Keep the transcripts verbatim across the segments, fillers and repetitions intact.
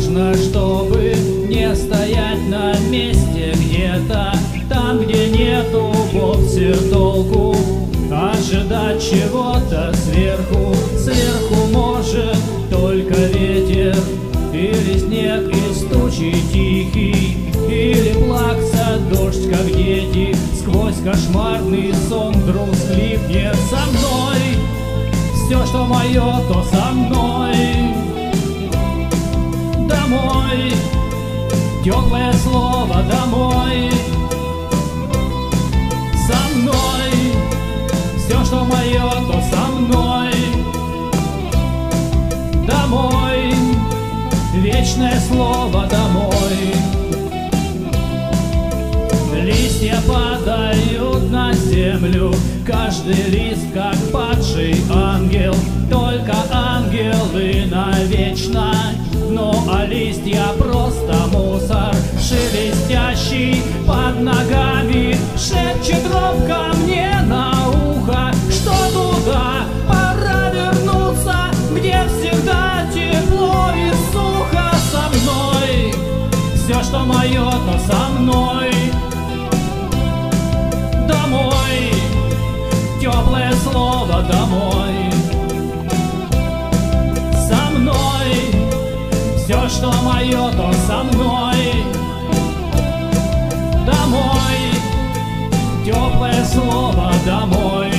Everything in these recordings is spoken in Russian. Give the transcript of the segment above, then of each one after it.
нужно, чтобы не стоять на месте где-то, там, где нету вовсе толку ожидать чего-то сверху. Сверху может только ветер, или снег из тучи тихий, или плакса дождь, как дети. Сквозь кошмарный сон вдруг слипнет со мной все, что мое, то со мной. Домой, теплое слово домой. Со мной, все, что мое, то со мной. Домой, вечное слово домой. Листья падают на землю, каждый лист как падший ангел. Только ангелы навечно, ну а листья просто мусор, шелестящий под ногами. Шепчет робко мне на ухо, что туда пора вернуться, где всегда тепло и сухо. Со мной все, что мое, то со мной. Домой, теплое слово домой. Со мной, все, что мое, то со мной. Домой, теплое слово домой.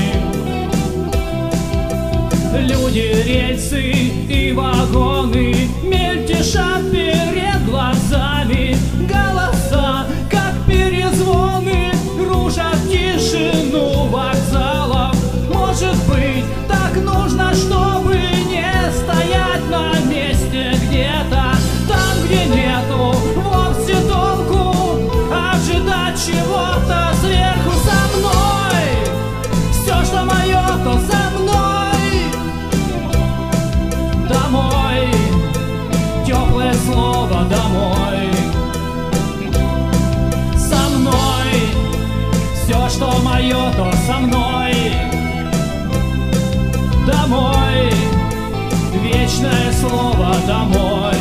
Люди, рельсы и вагоны мельтешат перед глазами. Голоса, как перезвоны, кружат тишину вокзалов. Может быть, так нужно, чтобы не стоять на месте где-то, там, где нету вовсе толку ожидать чего-то сверху. Со мной все, что мое, то со мной. Домой, теплое слово домой. Со мной все, что мое, то со мной. Домой, вечное слово домой.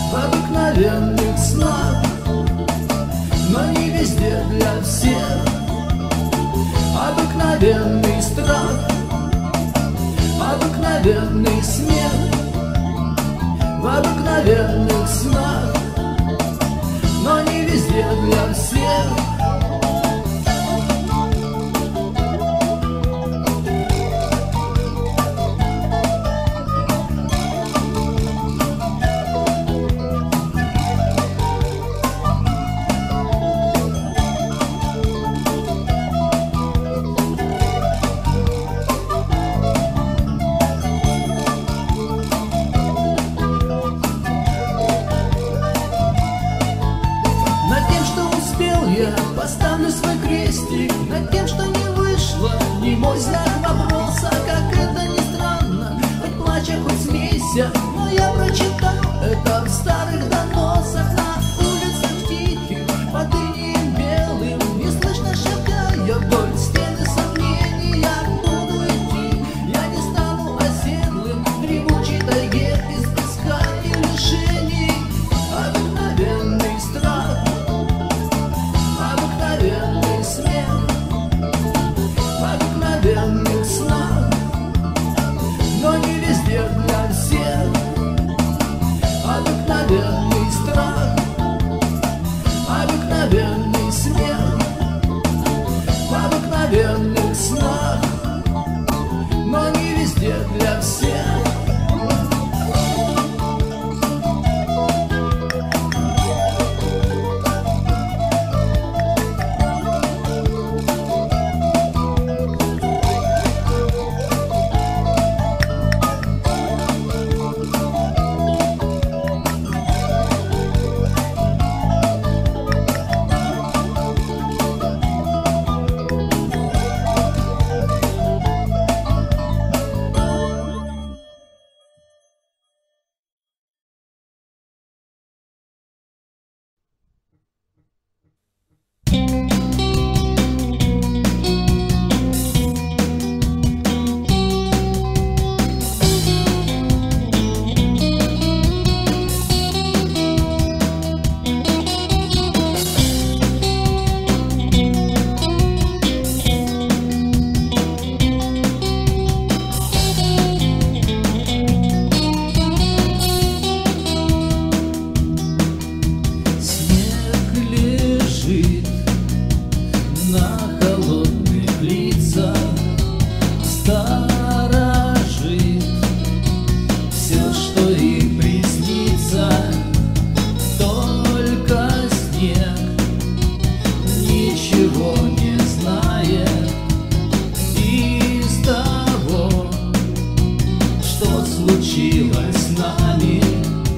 обыкновенных снах, но не везде для всех. обыкновенный страх, обыкновенный смех в обыкновенных снах, но не везде для всех. Поставлю свой крестик над тем, что не вышло, не мой знак вопроса. Как это ни странно, хоть плача, хоть смейся, но я прочитал это в старых доносах. На улицах тихих, под инеем белым, не слышно шагая вдоль стены сомнений. Я буду идти, я не стану оседлым в ревучей тайге из песка и лишений. Обыкновенный страх, обыкновенный смех в обыкновенных снах, но не везде для всех. Обыкновенный страх, обыкновенный смех в обыкновенных снах, но не везде для всех.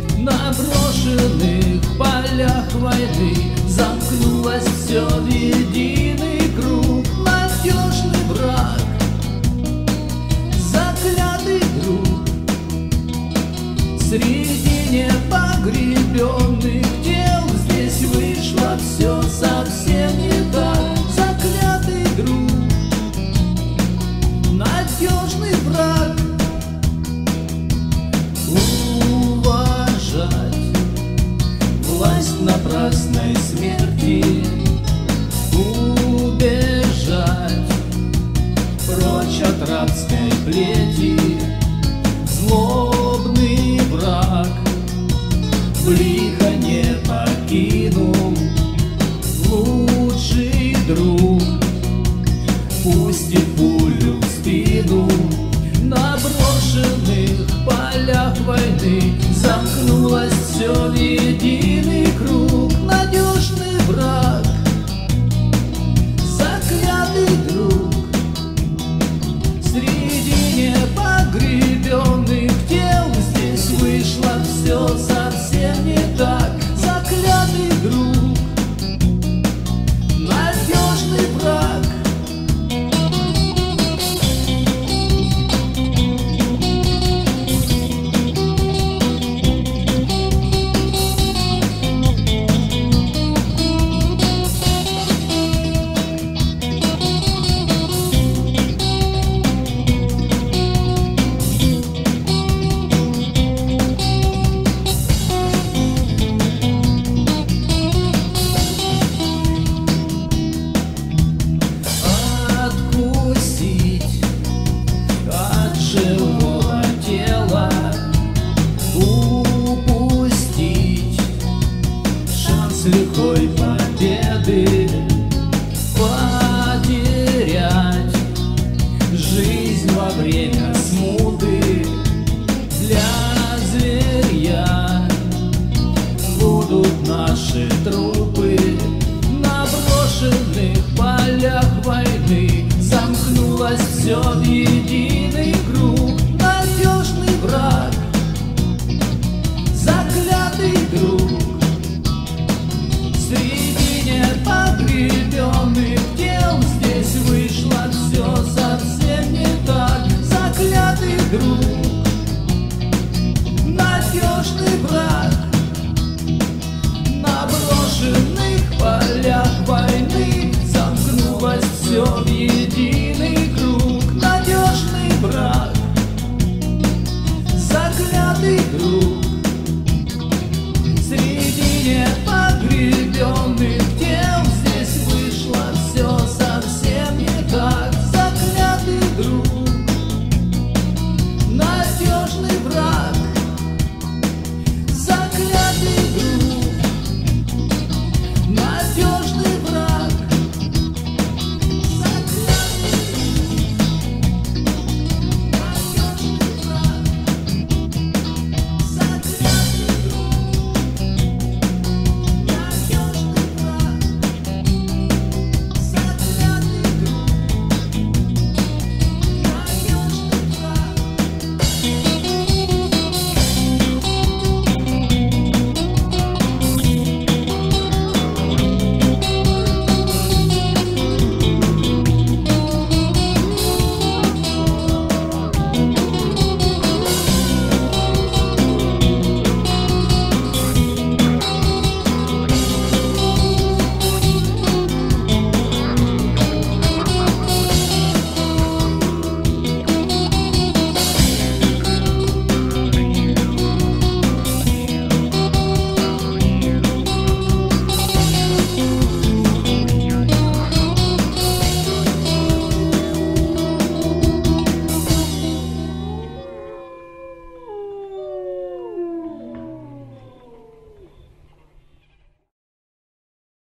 На брошенных полях войны замкнулось все, ведь